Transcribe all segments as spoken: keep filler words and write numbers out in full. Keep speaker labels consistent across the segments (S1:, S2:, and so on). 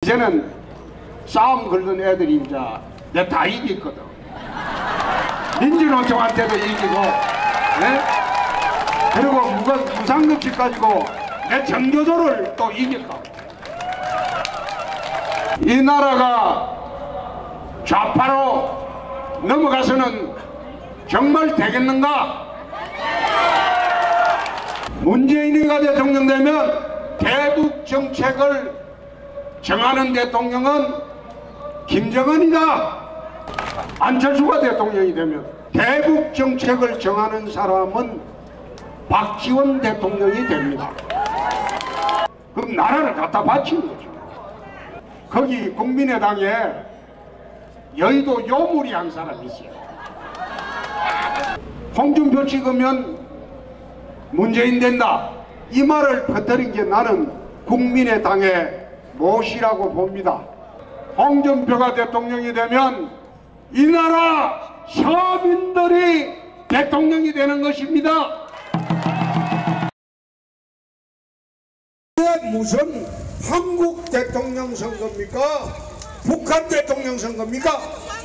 S1: 이제는 싸움 걸는 애들이 이제 내 다 이겼거든. 민주노총한테도 이기고, 네? 그리고 무관, 무상급식 가지고 내 정교조를 또 이겼다. 이 나라가 좌파로 넘어가서는 정말 되겠는가? 문재인이가 대통령 되면 대북 정책을 정하는 대통령은 김정은이다. 안철수가 대통령이 되면 대북 정책을 정하는 사람은 박지원 대통령이 됩니다. 그럼 나라를 갖다 바치는 거죠. 거기 국민의당에 여의도 요물이 한 사람이 있어요. 홍준표 찍으면 문재인 된다. 이 말을 퍼뜨린 게 나는 국민의당의 못이라고 봅니다. 홍준표가 대통령이 되면 이 나라 서민들이 대통령이 되는 것입니다. 무슨 한국 대통령 선거입니까? 북한 대통령 선거입니까?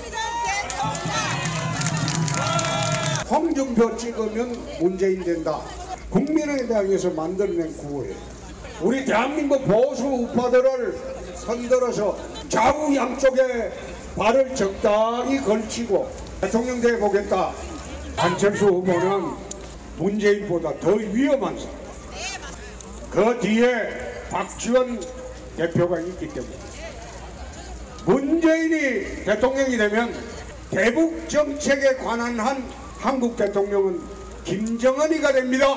S1: 홍준표 찍으면 문재인 된다. 국민의당에서 만들어낸 구호예요. 우리 대한민국 보수 우파들을 선들어서 좌우 양쪽에 발을 적당히 걸치고 대통령 돼 보겠다. 안철수 후보는 문재인보다 더 위험한 사람. 그 뒤에 박지원 대표가 있기 때문에 문재인이 대통령이 되면 대북 정책에 관한 한 한국 대통령은 김정은이가 됩니다.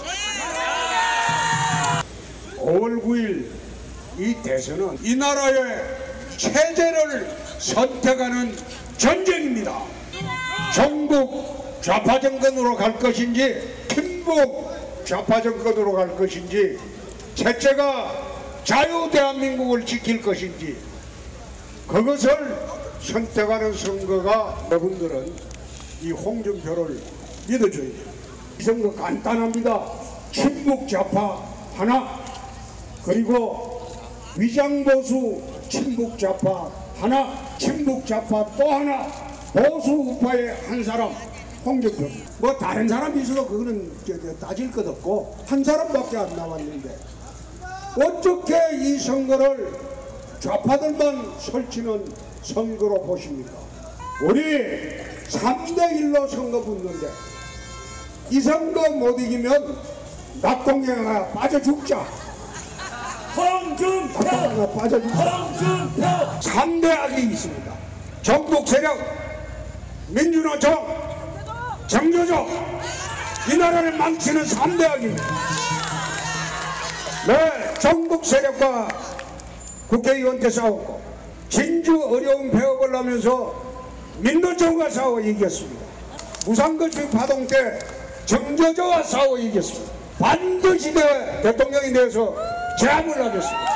S1: 오월 구일 이 대선은 이 나라의 체제를 선택하는 전쟁입니다. 전국 좌파 정권으로 갈 것인지 친북 좌파 정권으로 갈 것인지, 셋째가 자유 대한민국을 지킬 것인지, 그것을 선택하는 선거가 여러분들은 이 홍준표를 믿어줘야 돼요. 이 선거 간단합니다. 친북 좌파 하나, 그리고 위장보수 친북 좌파 하나, 친북 좌파 또 하나, 보수 우파의 한 사람, 홍준표. 뭐 다른 사람이 있어도 그거는 따질 것 없고 한 사람밖에 안 나왔는데 어떻게 이 선거를 좌파들만 설치는 선거로 보십니까? 우리 삼 대 일로 선거 붙는데 이 선거 못 이기면 낙동강에 빠져 죽자.
S2: 홍준표!
S1: 낙동강에 빠져 죽자.
S2: 홍준표!
S1: 삼 대 악이 있습니다. 전국 세력, 민주노총, 정교조, 이 나라를 망치는 삼 대 악입니다. 네, 전국 세력과 국회의원께 싸웠고 진주 어려운 폐업을 하면서 민노총과 싸워 이겼습니다. 무상급식 파동 때 정교조와 싸워 이겼습니다. 반드시 대, 대통령이 되어서 제압을 하겠습니다.